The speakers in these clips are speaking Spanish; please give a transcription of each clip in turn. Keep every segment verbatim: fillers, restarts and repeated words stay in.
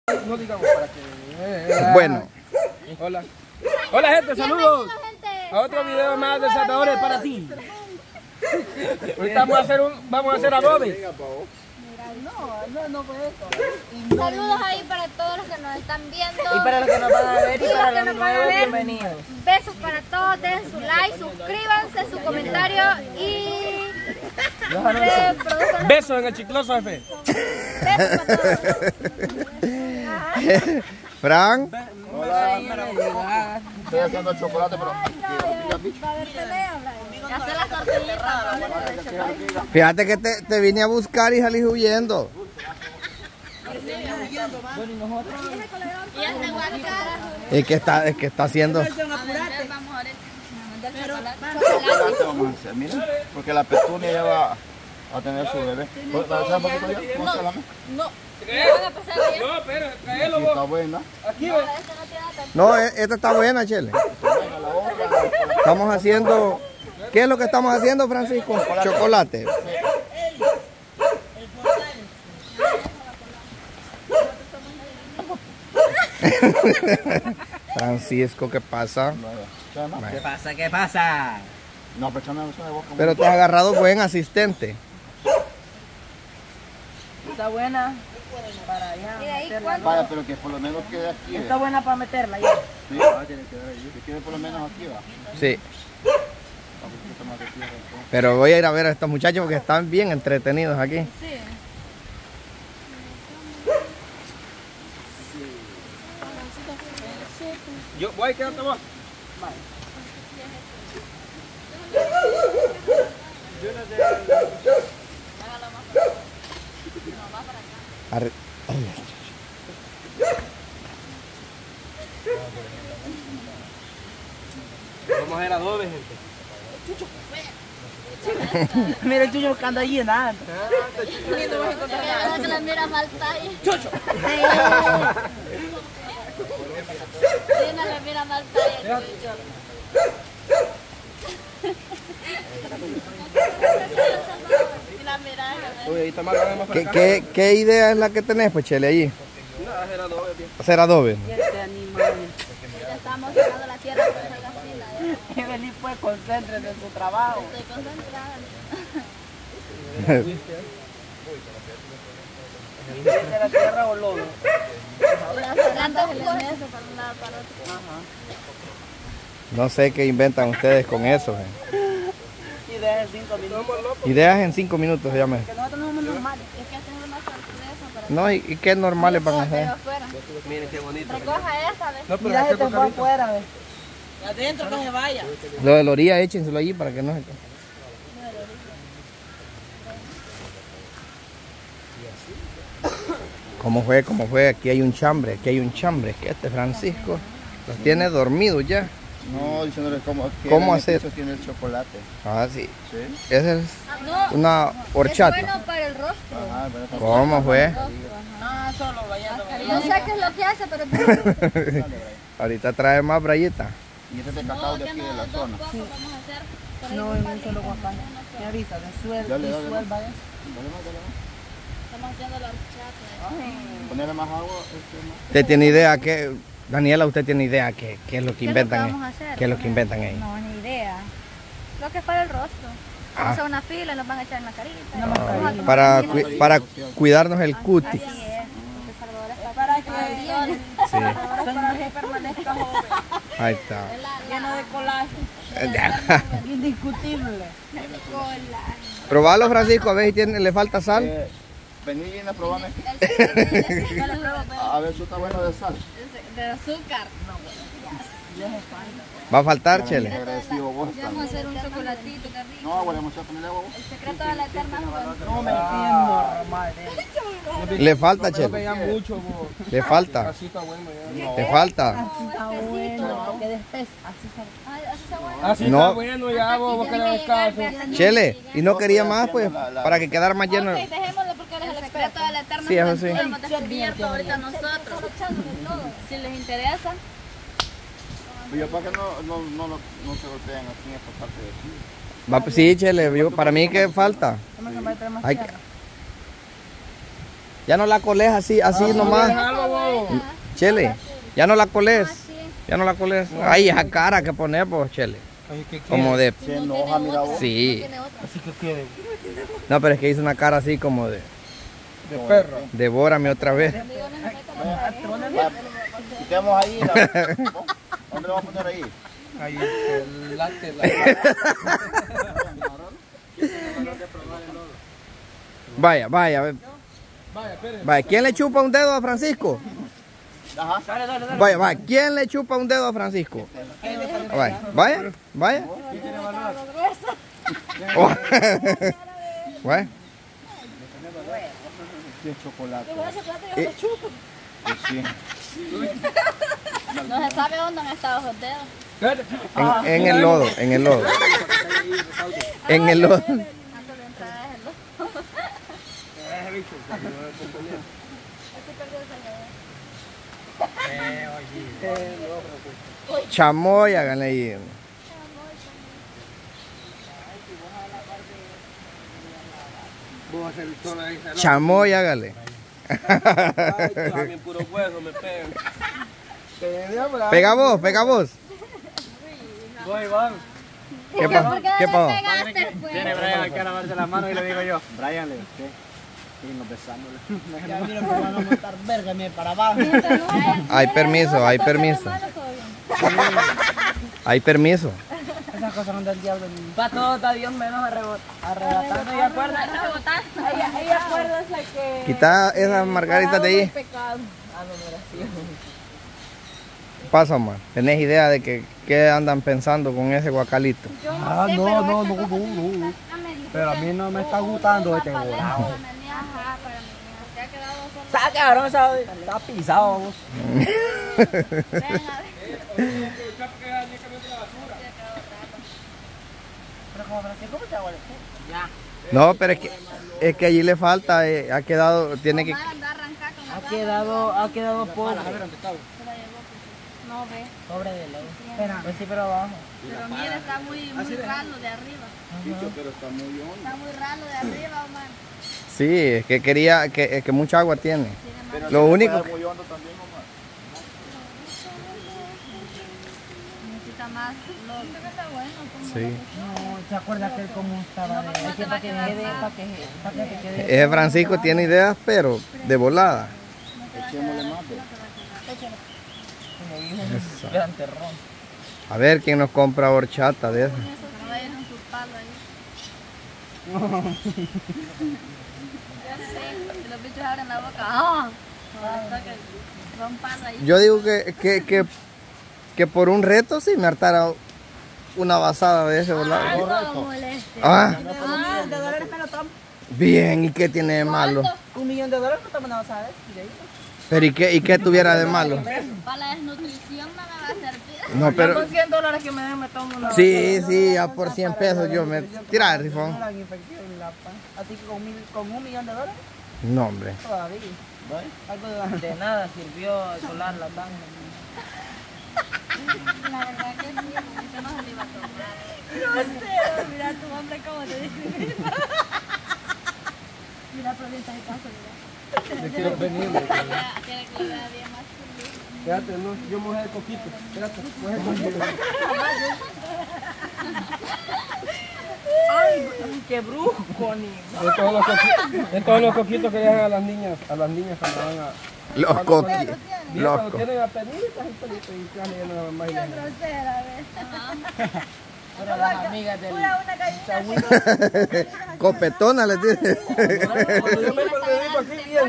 No digamos para que... Eh, eh, Bueno. Hola. Hola gente, saludos. gente. A otro video más de Salvadores para ti. Ahorita vamos a hacer un, vamos a hacer adobe. No, no, no fue eso. Saludos ahí para todos los que nos están viendo. Y para los que nos van a ver y Y para los que los nos van a nuevos, ver. bienvenidos. Besos para todos, dejen su like, suscríbanse, su comentario y reproduzcan. Besos en el chicloso F. Besos para todos. Fran, Estoy haciendo chocolate, pero... Hacer las tortillitas. fíjate que te, te vine a buscar y salí huyendo. Y hasta Huascara. ¿Y qué está, es que está haciendo? Vamos ahorita. Chocolate vamos a hacer, mira. Porque la petunia ya va a tener su bebé. ¿Puedes pasar un poquito ya? ¿Cómo se llama? No. ¿Me van a pasar allá? No, pero Sí, traelo está vos. buena. Aquí No, ve. esta no tiene nada. No, e- esta está buena, Chele. Estamos haciendo... ¿Qué es lo que estamos haciendo, Francisco? Chocolate. Francisco, ¿qué pasa? ¿Qué pasa? ¿Qué pasa? No, pero échame eso de boca. Pero te has agarrado buen asistente. Está buena para allá. ¿Y de ahí meterla. cuánto? Vaya, pero que por lo menos quede aquí. Está ¿eh? buena para meterla ya. Sí, ah, tiene que ver ahí. Que quede por lo menos aquí, va. Sí. Un poquito más de tierra, entonces. Pero voy a ir a ver a estos muchachos porque están bien entretenidos aquí. Sí. Yo voy a quedarte vos. Arre- Vamos a hacer adobe, gente. Mira el chucho buscando allí nada. Que la mira mal talla. Chucho. Sí, no le mira mal talla. Y la mira. Uy, ahí está más grande, más para ¿Qué, acá. qué, ¿Qué idea es la que tenés, pues, Chele, allí? No, hacer adobe, bien. Hacer adobe. Y este animal. Ya estamos llegando a la tierra por esa gasila. Evelyn, pues, concéntrese en su trabajo. Estoy concentrada. ¿De la tierra o lodo? Las plantas el eso para un lado para otro. No sé qué inventan ustedes con eso. eh. Y dejen cinco minutos. Ideas en cinco minutos, ya me. Que nosotros no somos normales. Es que hacemos una sorpresa para No, ¿y, y qué normales van a Pero hacer? afuera. Miren qué bonito. Recoja esta, ¿ves? No, pero Mira, aquí este otro fue carrito. afuera, ¿ves? Adentro que se vaya. Lo de la orilla, échenselo allí para que no se... ¿Cómo fue? ¿Cómo fue? Aquí hay un chambre, aquí hay un chambre. Que este Francisco los tiene dormidos ya. No, diciéndole cómo, que ¿Cómo en el hacer? piso tiene el chocolate. Ah, sí. Sí. Esa es No, una es horchata. bueno para el rostro. Ajá, bueno, pues, ¿Cómo fue? Ah, solo vaya. No sé qué es lo que hace, pero es bueno. Ahorita trae más brayita. y este es de No, cacao de que aquí de no, la dos zona. pocos vamos a hacer. Por ahí No, un en par un de solo días, guapán. una Me sola. avisa, disuelva, Dale, dale, disuelva dale. eso. Dale más, dale más. Estamos haciendo la horchata. Ponerle más agua. Este, más. ¿Usted tiene idea que... Daniela, usted tiene idea qué, qué es lo que ¿Qué es lo que inventan? vamos a ahí? hacer? ¿Qué es lo que inventan ahí? No, ni idea. Lo que es para el rostro. Ah. Vamos a hacer una fila y nos van a echar en la carita. Una Vamos a mascarilla. tomar Para, encima. cu- para cuidarnos el cutis. Así es, porque Salvador está Para que Sí, para que permanezca joven, ahí está. lleno de colágeno, indiscutible. Probalo, Francisco, a ver si tiene, le falta sal. Eh, vení bien a probarme. Yo le pruebo, pero A ver si está bueno de sal. de azúcar. Va a faltar, Chele. Agresivo vos Vamos a también. hacer un chocolatito, qué rico. No, agua, le vamos a ponerle agua vos. El secreto de la eterna juventud. No me entiendo, normal. Le falta, No Chele. veía mucho, vos. Le falta. Así está bueno ya. Le falta. Así está bueno, que después, así está. Ay, así está bueno. Así No. está bueno ya, vos, vos querés caso. Chele, y no quería más, pues, para que quedara más lleno. Ok, dejémoslo porque él es el secreto de la eterna Sí, eso juventud. sí. Lo hemos descubierto ahorita nosotros. Si les interesa. Pero para que no, no, no, lo- no se golpeen aquí en esta parte de aquí. Va, sí, Chele, yo- para mí que falta. Vamos a comprar más Hay que- tierra. Ya no la coles así, así nomás. Chele, ya no la coles. Ya no la coles. Ay, esa cara que pones vos, Chele. Como de... Se enoja, mira vos. Sí. Así que quiere. No, pero es que hizo una cara así como de... De perro. Devórame otra vez. Quitemos ahí. La... ¿Dónde lo vamos a poner ahí? Ahí el late. La... Vaya, vaya. Vaya, espere. Vaya, ¿quién le chupa un dedo a Francisco? Ajá. Vaya, vaya, ¿quién le chupa un dedo a Francisco? Vaya, vaya, vaya. Oh. Vaya. De chocolate. Eh, Pues sí. No se sabe dónde han estado esos dedos. En, en el lodo, en el lodo. En el lodo. Antes de entrar a ese lodo. Ese perdió el salvador. Chamoy, háganle ahí. Voy a hacer todo ahí. Chamoy, hágale. También puro hueso me pegan. Pega vos, pega vos. Voy, Iván. ¿Qué pasó? ¿Por qué ¿Qué no pasó? le pegaste, pues? Tiene Brian aquí a lavarse las manos y le digo yo. Brian, le usted. Y nos besamos. Ya mira, pero van a montar verga, mire, para abajo. Hay permiso, hay permiso. Hay permiso. Esas cosas son del diablo. Para todo está Dios menos arrebot- arrebatando. Y acuérdense, ella, ella acuérdense que... Quita esas margaritas de ahí. Pecado. Aglomeración. Pasa, man. ¿Tenés idea de que qué andan pensando con ese guacalito? Yo no Ah, sé, no, pero no, esto no, que no, no. me dijo Pero a que mí no me es está como gustando una este paleta volado. para mi niña. Ajá, para mi niña. Se ha quedado solo. Está cabrón, esa- está pisado, vos. Ven a ver. Pero como Francisco, ¿cómo te hago? Ya. No, pero es que, es que allí le falta, eh, ha quedado, tiene que... Anda a arrancar con la Ha rama. quedado, ha quedado pobre. Se la llevó, pues. No ve. Pobre de ley. Pues sí, pero abajo. Pero mira, está muy, muy ralo de arriba. Pero está muy hondo. Está muy ralo de arriba, Omar. Sí, es que quería, que, es que mucha agua tiene. Tiene más. Pero Lo se único puede que- muy hondo también, mamá. Necesita más lodo. Está bueno. como Sí. No, ¿se acuerda que él cómo estaba? De, es que para que quede, para que, para que te quede. Ese Francisco tiene ideas, pero de volada. Echémosle más, pues. Eso. Gran terror. A ver quién nos compra horchata de eso. No vayan con su palo ahí. Ya sé, si los bichos abren la boca. ¡Ah! Hasta que son palo ahí. Yo digo que, que, que, que por un reto sí me hartara una basada de ese volado. No moleste. Ah, Ah, de dólares me lo tomo. bien, ¿y qué tiene de malo? Un millón de dólares no tomo, ¿sabes? Pero ¿y qué, y qué tuviera de malo? Para la desnutrición no me va a servir. No, pero... Con cien dólares que me den me tomo una. Sí, sí, ya por cien pesos yo me... Tira el rifón. La infección y la pan. Así que con, mil, con un millón de dólares No, hombre. todavía. Algo de, de nada sirvió colar la pan. La verdad que sí, yo no se lo iba a tomar. No sé, mira tu hombre cómo te dice. Mira, pero bien está el caso, mira. Le quiero venir. Quiere que le vea bien más feliz. Espérate, no, yo mojé el coquito. Espérate, mojé el coquito. Ay, qué brusco, ni. De todos los coquitos, de todos los coquitos que dejan a las niñas, a las niñas cuando van a... Los coquis. Bien, Los cuando co- tienen a penitas y pelitos y están leyendo la mamá y la- Grosera, ¿ves? Pero las amigas del. Copetona le tiene. Cuando yo meto el dedito aquí bien.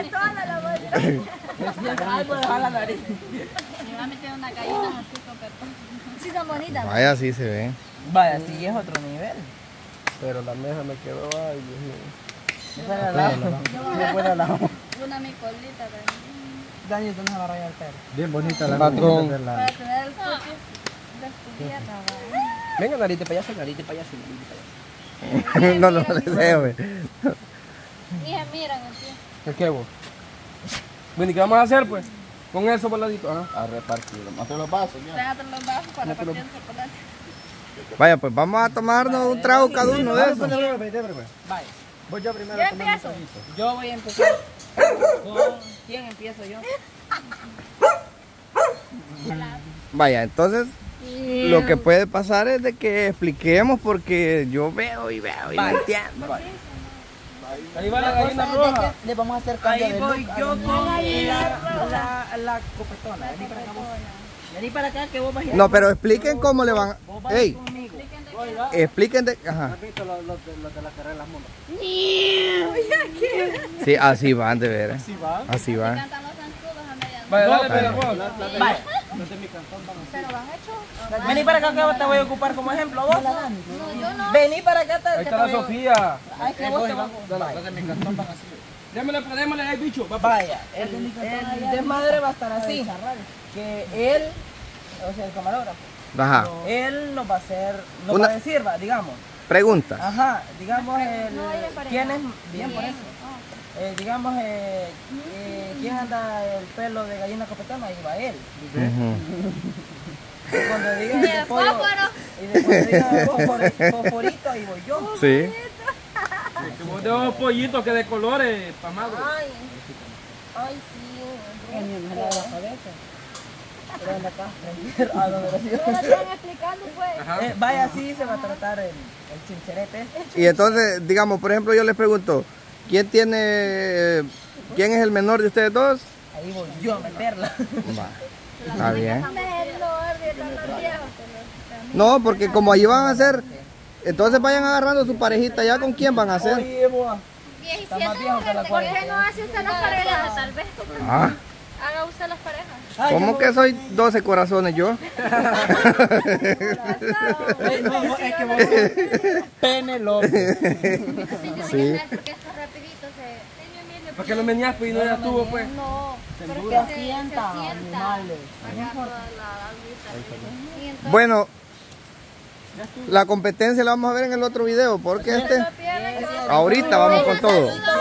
Algo de la nariz. Me va a meter una gallina así, copetón. Sí, son bonitas. Vaya, sí se ve. Vaya, sí es otro nivel. Pero la mesa me quedó, ay Dios mío. Esa era la. Después de la. Una mi colita también. Dani, ¿dónde se va a rayar el pelo? Bien bonita la patrón. Para tener el cutis descubierto, ¿verdad? Venga, nariz de payaso, nariz de payaso, nariz de payaso. No lo deseo, güey. Mija, miran aquí. ¿Qué qué vos? Bueno, ¿y qué vamos a hacer pues? Con eso voladito, ajá. A repartirlo. Más te lo paso, ya. Déjate los bajos para partir el chocolate. Vaya, pues vamos a tomarnos un trago cada uno de esos. Vaya. Voy yo primero Yo a tomar mi empiezo. traguito. Yo voy a empezar. ¿Con quién empiezo yo? Vaya, entonces lo que puede pasar es de que expliquemos porque yo veo y veo y no Vale. entiendo. Vale. Ahí va la La gallina cosa es de roja. que le vamos a hacer cambio Ahí de voy look. yo a con la, la- la, la copetona. Vení para acá vos. Vení para acá que vos vas a ir. No, pero expliquen cómo le van. Vos vas a ir Ey, conmigo. expliquen de. Ajá. ¿Has visto los, los, de- los de la carrera de las motos? Sí, así van de veras. Sí, va. Así van. Cantamos zancudos a medianoche. Vaya, dale, Vale. pero vos. Vaya. ¿Pero lo has hecho? Vení para acá que te voy a ocupar como ejemplo. Vos. No, yo no. Vení para acá. Te, Ahí que está te la voy a- Sofía. Ay, que vos te vas. Vaya. Démosle, démosle ahí, bicho. Va, Vaya, el, el desmadre va a estar así. Que él, o sea, el camarógrafo, Ajá. él nos va a hacer, nos Una- va a decir, va, digamos. Pregunta. Ajá, digamos el, No, ir en pareja. quién es, bien por eso. Eh, digamos, eh, eh, quién anda el pelo de gallina copetona, ahí va él. Ujú. Y cuando diga Y el el pollo, fósforo. y después diga fosfori- fosforito, ahí voy yo. Sí. Como de unos pollitos que de colores, pamados. Ay, ay, sí. En la cabeza. Pero en acá, en- a donde lo sigo. No lo están explicando, pues. Ajá. Eh, vaya, así se va a tratar el, el chincherete este. Y entonces, digamos, por ejemplo, yo les pregunto, ¿quién tiene, quién es el menor de ustedes dos? Ahí voy yo a meterla. Va, está bien. Menor, de tan viejo. No, porque como allí van a hacer, entonces vayan agarrando su parejita, ¿ya con quién van a hacer? Oye, boa. Viejito, Está más viejo que la ¿por qué cuarenta. no hace usted las parejas? Tal vez. Ah, Haga usted las parejas. Ay, ¿cómo yo- que soy doce corazones yo? Eh, no, vos- es que vos Penelope. Así tiene que Sí. ser, porque esto rapidito se... ¿Para qué lo menías, pues, y no ya estuvo, pues? No, pero Se que se, se sienta, sienta. animales. Acá toda la agüita. Y entonces, Bueno, la competencia la vamos a ver en el otro video, porque este, no pierden que- ahorita vamos con todo. Saludos